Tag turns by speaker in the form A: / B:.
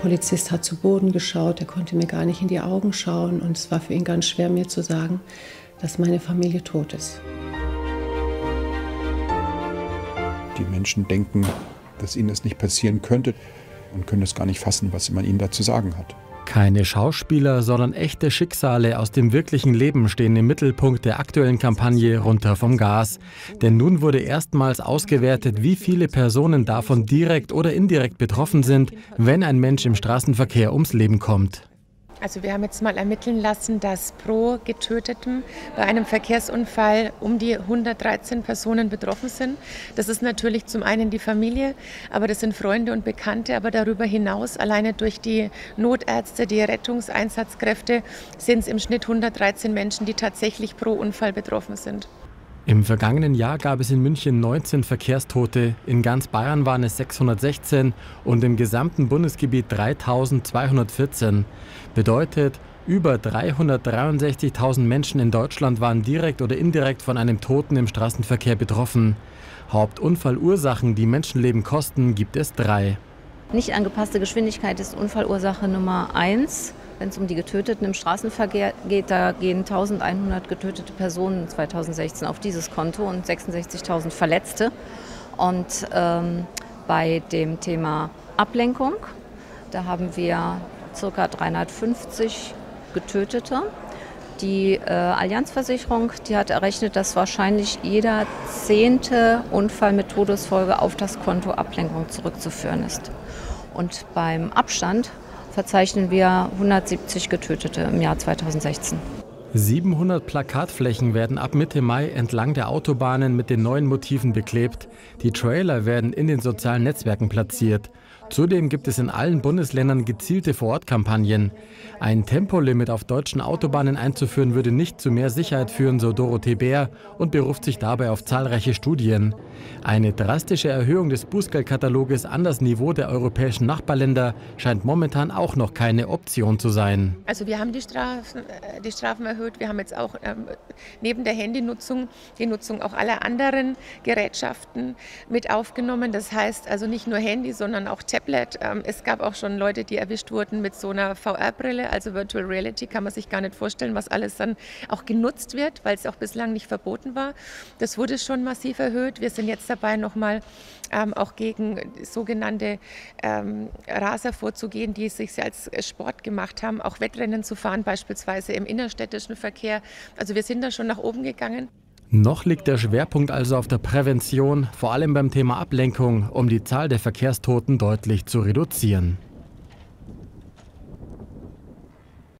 A: Polizist hat zu Boden geschaut, er konnte mir gar nicht in die Augen schauen und es war für ihn ganz schwer, mir zu sagen, dass meine Familie tot ist.
B: Die Menschen denken, dass ihnen das nicht passieren könnte und können es gar nicht fassen, was man ihnen da zu sagen hat.
C: Keine Schauspieler, sondern echte Schicksale aus dem wirklichen Leben stehen im Mittelpunkt der aktuellen Kampagne Runter vom Gas. Denn nun wurde erstmals ausgewertet, wie viele Personen davon direkt oder indirekt betroffen sind, wenn ein Mensch im Straßenverkehr ums Leben kommt.
D: Also wir haben jetzt mal ermitteln lassen, dass pro Getötetem bei einem Verkehrsunfall um die 113 Personen betroffen sind. Das ist natürlich zum einen die Familie, aber das sind Freunde und Bekannte. Aber darüber hinaus, alleine durch die Notärzte, die Rettungseinsatzkräfte, sind es im Schnitt 113 Menschen, die tatsächlich pro Unfall betroffen sind.
C: Im vergangenen Jahr gab es in München 19 Verkehrstote, in ganz Bayern waren es 616 und im gesamten Bundesgebiet 3214. Bedeutet, über 363.000 Menschen in Deutschland waren direkt oder indirekt von einem Toten im Straßenverkehr betroffen. Hauptunfallursachen, die Menschenleben kosten, gibt es 3.
E: Nicht angepasste Geschwindigkeit ist Unfallursache Nummer 1. Wenn es um die Getöteten im Straßenverkehr geht, da gehen 1100 getötete Personen 2016 auf dieses Konto und 66.000 Verletzte. Und bei dem Thema Ablenkung, da haben wir ca. 350 Getötete. Die Allianz-Versicherung, die hat errechnet, dass wahrscheinlich jeder 10. Unfall mit Todesfolge auf das Konto Ablenkung zurückzuführen ist. Und beim Abstand verzeichnen wir 170 Getötete im Jahr 2016.
C: 700 Plakatflächen werden ab Mitte Mai entlang der Autobahnen mit den neuen Motiven beklebt. Die Trailer werden in den sozialen Netzwerken platziert. Zudem gibt es in allen Bundesländern gezielte Vorortkampagnen. Ein Tempolimit auf deutschen Autobahnen einzuführen, würde nicht zu mehr Sicherheit führen, so Dorothee Bär und beruft sich dabei auf zahlreiche Studien. Eine drastische Erhöhung des Bußgeldkataloges an das Niveau der europäischen Nachbarländer scheint momentan auch noch keine Option zu sein.
D: Also wir haben die Strafen erhöht. Wir haben jetzt auch neben der Handynutzung die Nutzung auch aller anderen Gerätschaften mit aufgenommen. Das heißt also nicht nur Handy, sondern auch Tablet. Es gab auch schon Leute, die erwischt wurden mit so einer VR-Brille, also Virtual Reality, kann man sich gar nicht vorstellen, was alles dann auch genutzt wird, weil es auch bislang nicht verboten war. Das wurde schon massiv erhöht. Wir sind jetzt dabei, nochmal auch gegen sogenannte Raser vorzugehen, die es sich als Sport gemacht haben, auch Wettrennen zu fahren, beispielsweise im innerstädtischen Verkehr. Also wir sind da schon nach oben gegangen.
C: Noch liegt der Schwerpunkt also auf der Prävention, vor allem beim Thema Ablenkung, um die Zahl der Verkehrstoten deutlich zu reduzieren.